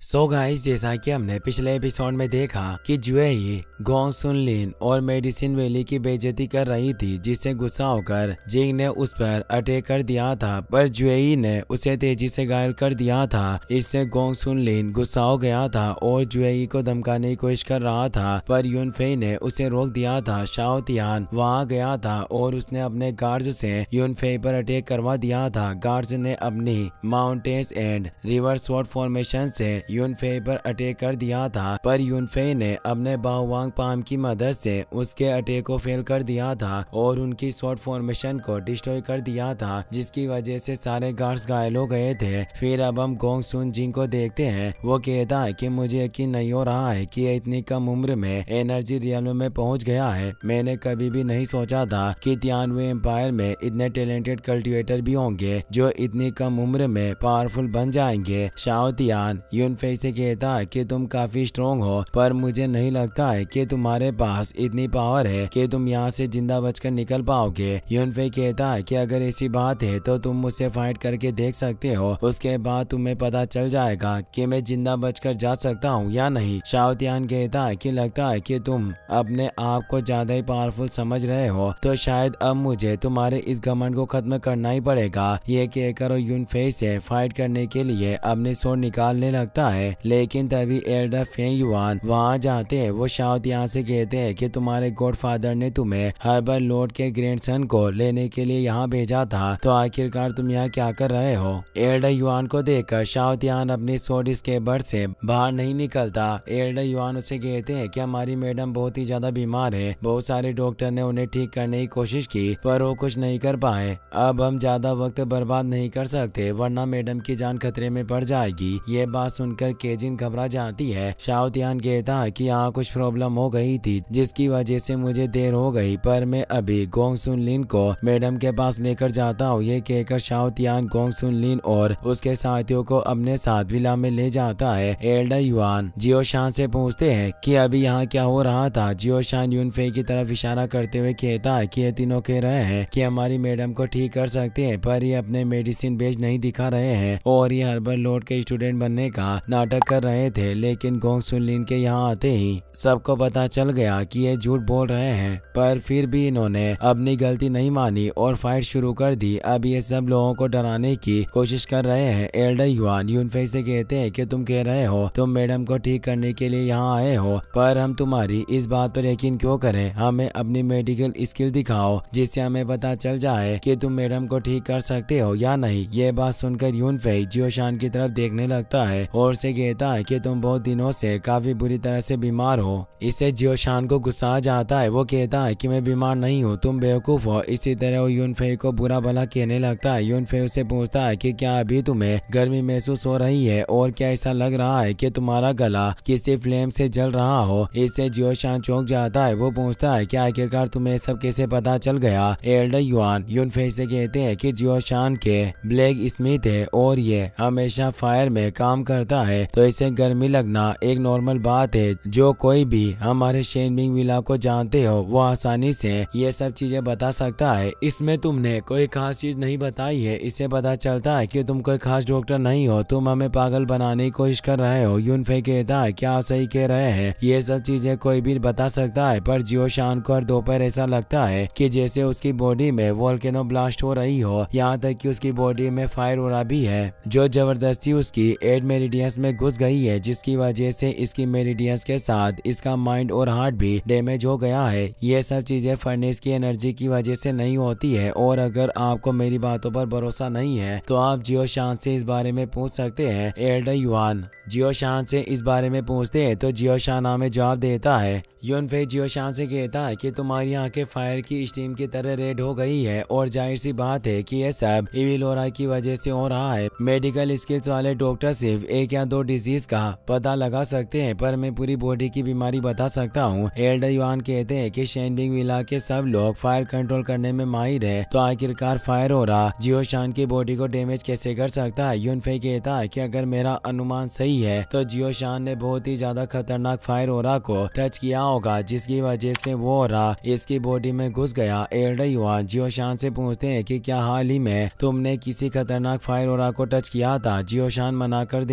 So guys, जैसा कि हमने पिछले एपिसोड में देखा कि जुएई गोंग सुन लिन और मेडिसिन वैली की बेइज्जती कर रही थी, जिससे गुस्सा होकर जिंग ने उस पर अटैक कर दिया था, पर जुएई ने उसे तेजी से घायल कर दिया था। इससे गोंग सुन लिन गुस्सा हो गया था और जुएई को धमकाने की कोशिश कर रहा था, पर यूनफेई ने उसे रोक दिया था। शाओ तियान वहां गया था और उसने अपने गार्ड्स से यूनफेई पर अटैक करवा दिया था। गार्ड्स ने अपनी mountains and river sword formation से यूनफेई पर अटैक कर दिया था, पर यूनफेई ने अपने बाओवांग पाम की मदद से उसके अटैक को फेल कर दिया था और उनकी स्वॉर्ड फॉर्मेशन को डिस्ट्रॉय कर दिया था, जिसकी वजह से सारे गार्ड्स घायल हो गए थे। फिर अब हम गोंग सुन जिंग को देखते हैं। वो कहता है कि मुझे यकीन नहीं हो रहा है कि इतनी कम उम्र में एनर्जी रियल में पहुंच गया है। मैंने कभी भी नहीं सोचा था कि तियानवे एम्पायर में इतने टैलेंटेड कल्टिवेटर भी होंगे जो इतनी कम उम्र में पावरफुल बन जाएंगे। शाओ तियान यूनफेई से कहता है कि तुम काफी स्ट्रॉन्ग हो, पर मुझे नहीं लगता है कि तुम्हारे पास इतनी पावर है कि तुम यहाँ से जिंदा बचकर निकल पाओगे। यूनफेई कहता है कि अगर ऐसी बात है तो तुम मुझसे फाइट करके देख सकते हो, उसके बाद तुम्हें पता चल जाएगा कि मैं जिंदा बचकर जा सकता हूँ या नहीं। शाओ तियान कहता है कि लगता है कि तुम अपने आप को ज्यादा ही पावरफुल समझ रहे हो, तो शायद अब मुझे तुम्हारे इस घमंड को खत्म करना ही पड़ेगा। ये कहकर वो यूनफेई से फाइट करने के लिए अपने स्वॉर्ड निकालने लगता है, लेकिन तभी एल्डर फेंग युआन वहां जाते हैं। वो शाओ तियान से कहते हैं कि तुम्हारे गॉडफादर ने तुम्हें हर्बल लॉर्ड के ग्रैंडसन को लेने के लिए यहाँ भेजा था, तो आखिरकार तुम यहाँ क्या कर रहे हो। एल्डर युआन को देखकर शाओ तियान अपनी स्वॉर्ड स्केबर से बाहर नहीं निकलता। एल्डर युआन उसे कहते हैं कि हमारी मैडम बहुत ही ज्यादा बीमार है, बहुत सारे डॉक्टर ने उन्हें ठीक करने की कोशिश की पर वो कुछ नहीं कर पाए। अब हम ज्यादा वक्त बर्बाद नहीं कर सकते, वरना मैडम की जान खतरे में पड़ जाएगी। ये बात सुनकर केजिन घबरा जाती है। शाओ तियान कहता है कि यहाँ कुछ प्रॉब्लम हो गई थी जिसकी वजह से मुझे देर हो गई, पर मैं अभी गोंग सुन लिन को मैडम के पास लेकर जाता हूँ। ये कहकर Shao Tian Gong Sun Lin और उसके साथियों को अपने साथ विला में ले जाता है। एल्डर युआन जियो शान से पूछते हैं कि अभी यहाँ क्या हो रहा था। जियो शान यूनफेई की तरफ इशारा करते हुए कहता है कि ये तीनों कह रहे हैं कि हमारी मैडम को ठीक कर सकते हैं, पर ये अपने मेडिसिन बेच नहीं दिखा रहे हैं और ये हर्बल लॉर्ड के स्टूडेंट बनने का नाटक कर रहे थे। लेकिन गोंग सुन लिन के यहाँ आते ही सबको पता चल गया कि ये झूठ बोल रहे हैं, पर फिर भी इन्होंने अपनी गलती नहीं मानी और फाइट शुरू कर दी। अब ये सब लोगों को डराने की कोशिश कर रहे हैं। एल्डर युआन यूनफेई से कहते हैं कि तुम कह रहे हो तुम मैडम को ठीक करने के लिए यहाँ आए हो, पर हम तुम्हारी इस बात पर यकीन क्यों करें। हमें अपनी मेडिकल स्किल दिखाओ जिससे हमें पता चल जाए कि तुम मैडम को ठीक कर सकते हो या नहीं। ये बात सुनकर यूनफेई जियो शान की तरफ देखने लगता है और से कहता है कि तुम बहुत दिनों से काफी बुरी तरह से बीमार हो। इससे जियो शान को गुस्सा आ जाता है। वो कहता है कि मैं बीमार नहीं हूँ, तुम बेवकूफ हो। इसी तरह वो यूनफेई को बुरा भला कहने लगता है। यूनफेई उससे पूछता है कि क्या अभी तुम्हें गर्मी महसूस हो रही है और क्या ऐसा लग रहा है कि तुम्हारा गला किसी फ्लेम से जल रहा हो। इससे जियो शान चौंक जाता है। वो पूछता है कि आखिरकार तुम्हें सब कैसे पता चल गया। एल्डर युआन यूनफेई से कहते हैं कि जियो शान के ब्लैक स्मिथ है और ये हमेशा फायर में काम करता है, तो इसे गर्मी लगना एक नॉर्मल बात है। जो कोई भी हमारे शेनबिंग विला को जानते हो वो आसानी से ये सब चीजें बता सकता है। इसमें तुमने कोई खास चीज नहीं बताई है। इससे पता चलता है कि तुम कोई खास डॉक्टर नहीं हो, तुम हमें पागल बनाने की कोशिश कर रहे हो। यूनफेई कहता है क्या आप सही कह रहे हैं, ये सब चीजें कोई भी बता सकता है, पर जियो शान को हर दोपहर ऐसा लगता है कि जैसे उसकी बॉडी में वोल्केनो ब्लास्ट हो रही हो। यहाँ तक कि उसकी बॉडी में फायर हो रहा भी है जो जबरदस्ती उसकी 8 मेरिडियंस में घुस गई है, जिसकी वजह से इसकी मेरिडियंस के साथ इसका माइंड और हार्ट भी डैमेज हो गया है। ये सब चीजें फर्नेस की एनर्जी की वजह से नहीं होती है। और अगर आपको मेरी बातों पर भरोसा नहीं है तो आप जियो शान से इस बारे में पूछ सकते हैं। एल्डर युआन जियो शान से इस बारे में पूछते हैं तो जियो शान हमें जवाब देता है। यूनफेई जियो शान से कहता है कि तुम्हारी आंखें फायर की स्टीम की तरह रेड हो गई है और जाहिर सी बात है कि ये सब इविलोरा की वजह से हो रहा है। मेडिकल स्किल्स वाले डॉक्टर सिर्फ एक या दो डिजीज का पता लगा सकते हैं, पर मैं पूरी बॉडी की बीमारी बता सकता हूँ। एल्डर युआन कहते हैं कि शेनबिंग विला के सब लोग फायर कंट्रोल करने में माहिर है, तो आखिरकार फायर हो रहा जियो शान की बॉडी को डैमेज कैसे कर सकता है। यूनफेई कहता है कि अगर मेरा अनुमान सही है तो जियो शान ने बहुत ही ज्यादा खतरनाक फायर ओरा को टच किया होगा, जिसकी वजह से वो ओरा इसकी बॉडी में घुस गया। एल्डर युआन जियो शान से पूछते हैं कि क्या हाल ही में तुमने किसी खतरनाक फायर ओरा को टच किया था। जियो शान मना कर देता है।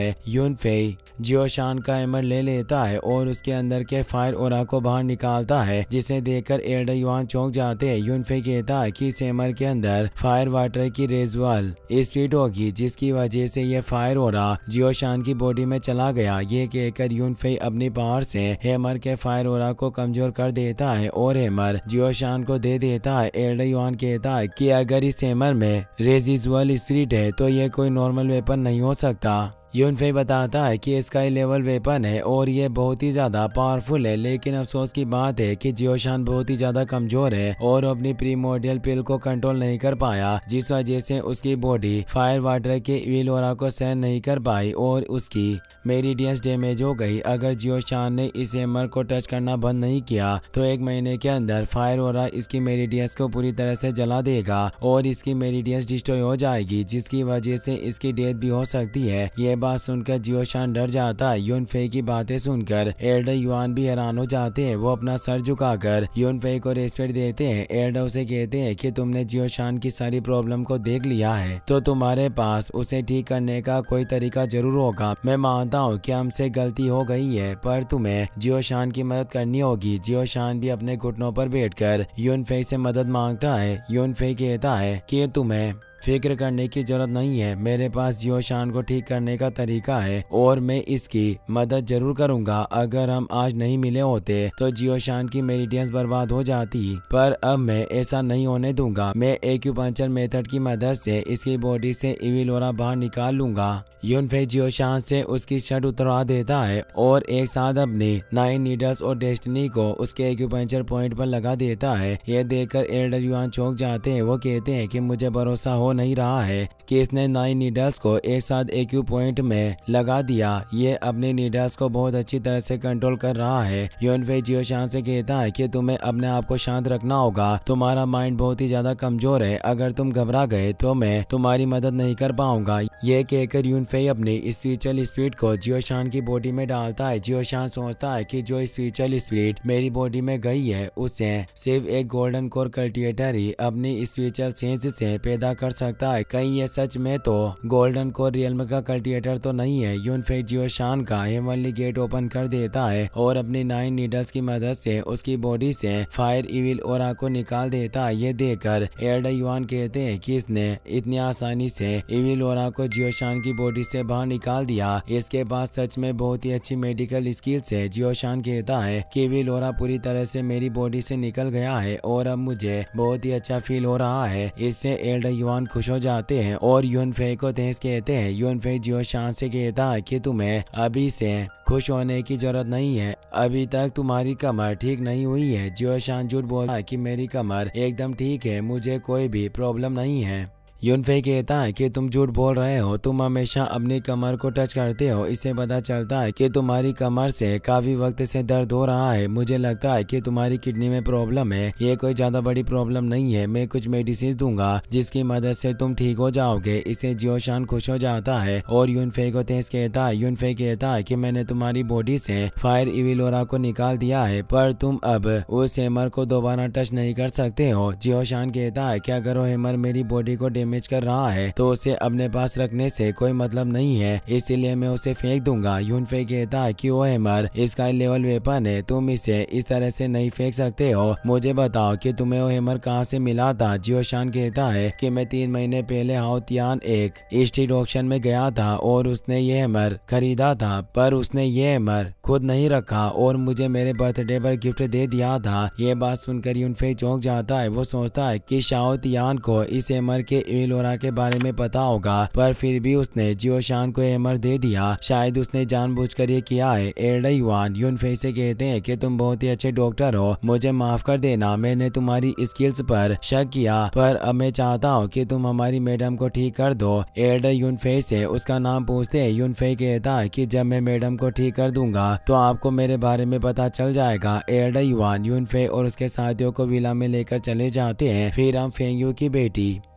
है। यूनफेई जियोशान का हैमर ले लेता है और उसके अंदर के फायर ओरा को बाहर निकालता है, जिसे देखकर एल्डर युआन चौंक जाते हैं। यूनफेई कहता है कि इस हैमर के अंदर फायर वाटर की रेजुअल स्पीड होगी, जिसकी वजह से ये फायर ओरा जियोशान की बॉडी में चला गया। ये कहकर यूनफेई अपनी पावर से हैमर के फायर ओरा को कमजोर कर देता है और हैमर जियोशान को दे देता है। एल्डर युआन कहता है कि अगर इस हैमर में रेजिजुअल स्पिरिट है तो ये कोई नॉर्मल वेपन नहीं हो सकता। यूनफेई बताता है कि इसका लेवल वेपन है और ये बहुत ही ज्यादा पावरफुल है, लेकिन अफसोस की बात है कि जियोशान बहुत ही ज्यादा कमजोर है और अपनी प्रीमोर्डियल पिल को कंट्रोल नहीं कर पाया, जिस वजह से उसकी बॉडी फायर वाटर के इविल ऑरा को सहन नहीं कर पाई और उसकी मेरिडियंस डैमेज हो गई। अगर जियोशान ने इस हैमर को टच करना बंद नहीं किया तो 1 महीने के अंदर फायर ऑरा इसकी मेरिडियंस को पूरी तरह से जला देगा और इसकी मेरिडियंस डिस्ट्रॉय हो जाएगी, जिसकी वजह से इसकी डेथ भी हो सकती है। ये बात सुनकर जियोशान डर जाता है। यूनफेई की बातें सुनकर एल्डर युआन भी हैरान हो जाते हैं। वो अपना सर झुकाकर यूनफेई को रेस्पेक्ट देते हैं। एल्डर उसे कहते हैं कि तुमने जियोशान की सारी प्रॉब्लम को देख लिया है तो तुम्हारे पास उसे ठीक करने का कोई तरीका जरूर होगा। मैं मानता हूँ कि हमसे गलती हो गई है, पर तुम्हें जियोशान की मदद करनी होगी। जियोशान भी अपने घुटनों पर बैठकर यूनफेई से मदद मांगता है। यूनफेई कहता है कि तुम्हें फिक्र करने की जरूरत नहीं है, मेरे पास जियोशान को ठीक करने का तरीका है और मैं इसकी मदद जरूर करूंगा। अगर हम आज नहीं मिले होते तो जियोशान की मेरिडियंस बर्बाद हो जाती, पर अब मैं ऐसा नहीं होने दूंगा। मैं एक्यूपंक्चर मेथड की मदद से इसकी बॉडी से इविल ऑरा बाहर निकाल लूंगा। यूनफेई जियोशान से उसकी शर्ट उतरवा देता है और एक साथ अपनी 9 नीडल्स और डेस्टिनी को उसके एक्यूपंक्चर पॉइंट पर लगा देता है। यह देखकर एल्डर युआन चौंक जाते हैं। वो कहते हैं कि मुझे भरोसा हो नहीं रहा है कि इसने 9 नीडल्स को एक साथ एक्यू पॉइंट में लगा दिया। ये अपने नीडल्स को बहुत अच्छी तरह से कंट्रोल कर रहा है। यूनफेई जियोशान से कहता है कि तुम्हें अपने आप को शांत रखना होगा, तुम्हारा माइंड बहुत ही ज्यादा कमजोर है। अगर तुम घबरा गए तो मैं तुम्हारी मदद नहीं कर पाऊंगा। ये कहकर यूनफेई अपनी स्पिरिचुअल स्पिरिट को जियोशान की बॉडी में डालता है। जियोशान सोचता है कि जो स्पिरिचुअल स्पिरिट मेरी बॉडी में गई है उसे सिर्फ एक गोल्डन कोर कल्टिवेटर ही अपनी स्पिरिचुअल सेंस से पैदा कर सकता है। कहीं ये सच में तो गोल्डन कोर रियल्म का कल्टिवेटर तो नहीं है। यूनफेई जियोशान का हेवनली गेट ओपन कर देता है और अपनी 9 नीडल्स की मदद से उसकी बॉडी से फायर इविल ऑरा को निकाल देता है। ये देखकर एल्डर युआन कहते हैं कि इसने इतनी आसानी से इविल ऑरा को जियोशान की बॉडी से बाहर निकाल दिया। इसके पास सच में बहुत ही अच्छी मेडिकल स्किल्स है। जियोशान कहता है कि इविल ऑरा पूरी तरह से मेरी बॉडी से निकल गया है और अब मुझे बहुत ही अच्छा फील हो रहा है। इससे एल्डर युआन खुश हो जाते हैं और यूनफेई को थैंक्स कहते हैं। यूनफेई जियोशान से कहता है कि तुम्हें अभी से खुश होने की जरूरत नहीं है, अभी तक तुम्हारी कमर ठीक नहीं हुई है। जियोशान झूठ बोलता है कि मेरी कमर एकदम ठीक है, मुझे कोई भी प्रॉब्लम नहीं है। यूनफेई कहता है कि तुम झूठ बोल रहे हो, तुम हमेशा अपनी कमर को टच करते हो। इससे पता चलता है कि तुम्हारी कमर से काफी वक्त से दर्द हो रहा है। मुझे लगता है कि तुम्हारी किडनी में प्रॉब्लम है। ये कोई ज्यादा बड़ी प्रॉब्लम नहीं है, मैं कुछ मेडिसिन दूंगा जिसकी मदद से तुम ठीक हो जाओगे। इससे जियोशान खुश हो जाता है और यूनफेई को थैंक्स कहता है। यूनफेई कहता है कि मैंने तुम्हारी बॉडी से फायर इविल ऑरा को निकाल दिया है, पर तुम अब उस हैमर को दोबारा टच नहीं कर सकते हो। जियोशान कहता है कि अगर वो हैमर मेरी बॉडी को डैमेज कर रहा है तो उसे अपने पास रखने से कोई मतलब नहीं है, इसीलिए मैं उसे फेंक दूंगा। यूनफेई कहता है कि वो हैमर स्काई लेवल वेपन है, तुम इसे इस तरह से नहीं फेंक सकते हो। मुझे बताओ कि तुम्हें वो हैमर कहाँ से मिला था। जियोशान कहता है कि मैं 3 महीने पहले हाउतियान एक स्ट्रीट ऑक्शन में गया था और उसने ये हैमर खरीदा था, पर उसने ये हैमर खुद नहीं रखा और मुझे मेरे बर्थडे पर गिफ्ट दे दिया था। ये बात सुनकर यूनफेई चौंक जाता है। वो सोचता है कि शाओतियान को इस हैमर के इविल ऑरा के बारे में पता होगा, पर फिर भी उसने जियोशान को हैमर दे दिया। शायद उसने जानबूझकर ये किया है। एल्डर युआन यूनफेई से कहते हैं कि तुम बहुत ही अच्छे डॉक्टर हो, मुझे माफ कर देना, मैंने तुम्हारी स्किल्स पर शक किया, पर अब मैं चाहता हूँ कि तुम हमारी मैडम को ठीक कर दो। एल्डर यूनफेई से उसका नाम पूछते हैं। यूनफेई कहता है कि जब मैं मैडम को ठीक कर दूंगा तो आपको मेरे बारे में पता चल जाएगा। एल्डर युआन यूनफेई और उसके साथियों को विला में लेकर चले जाते हैं। फिर हम फेंगयू की बेटी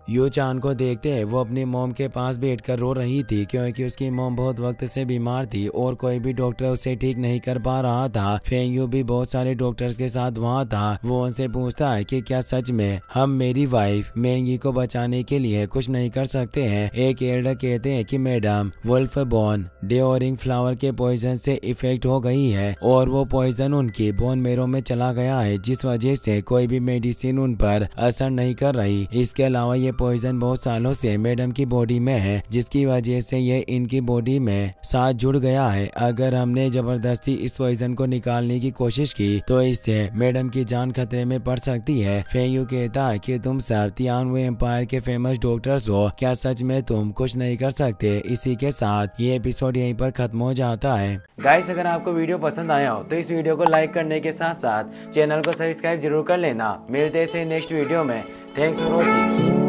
यू चान को देखते हैं वो अपनी मॉम के पास बैठकर रो रही थी क्योंकि उसकी मॉम बहुत वक्त से बीमार थी और कोई भी डॉक्टर उसे ठीक नहीं कर पा रहा था। फेंग यू भी बहुत सारे डॉक्टर्स के साथ वहाँ था। वो उनसे पूछता है कि क्या सच में हम मेरी वाइफ मैंगी को बचाने के लिए कुछ नहीं कर सकते हैं। एक एल्डर कहते हैं कि madam wolf bone devouring flower के पॉइजन से इफेक्ट हो गई है और वो पॉइजन उनकी बोन मेरो में चला गया है, जिस वजह से कोई भी मेडिसिन उन पर असर नहीं कर रही। इसके अलावा ये पॉइजन बहुत सालों से मैडम की बॉडी में है, जिसकी वजह से ये इनकी बॉडी में साथ जुड़ गया है। अगर हमने जबरदस्ती इस पॉइजन को निकालने की कोशिश की तो इससे मैडम की जान खतरे में पड़ सकती है। फेंग यू कहता है कि तुम सब तियानवे एम्पायर के फेमस डॉक्टर्स हो, क्या सच में तुम कुछ नहीं कर सकते। इसी के साथ ये एपिसोड यहीं पर खत्म हो जाता है। गाइस, अगर आपको वीडियो पसंद आया हो तो इस वीडियो को लाइक करने के साथ साथ चैनल को सब्सक्राइब जरूर कर लेना। मिलते हैं नेक्स्ट वीडियो में। Thanks for watching.